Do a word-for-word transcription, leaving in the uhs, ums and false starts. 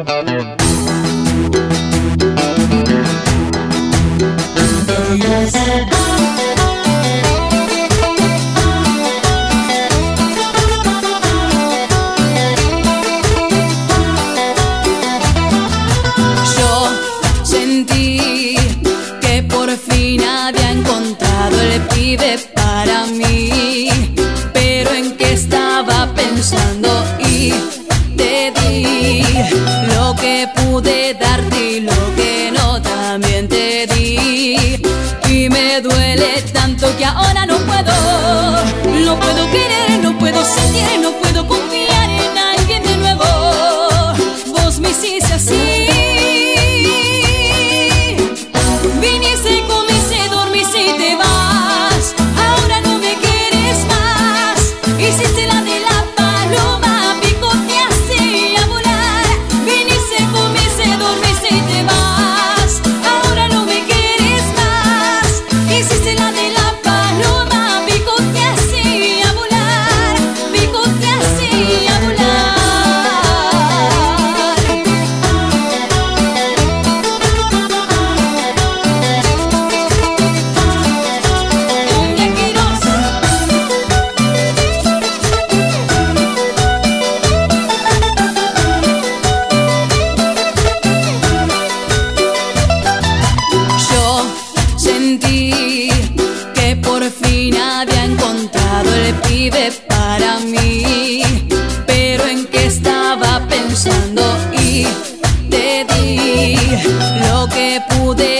Para mí, pero en qué estaba pensando y te di lo que pude darte y lo que no también te di, y me duele tanto que ahora no puedo, no puedo querer, no puedo sentir, no puedo confiar en alguien de nuevo. Vos me hiciste así, viniste, comiste, dormiste y te vas. Hiciste la de la paloma, picoteaste a volar. Viniste, comiste, dormiste y te vas. Ahora no me quieres más. Hiciste la de la paloma, picoteaste a volar. Picoteaste a volar. Que por fin había encontrado el pibe para mí, pero en qué estaba pensando y te di lo que pude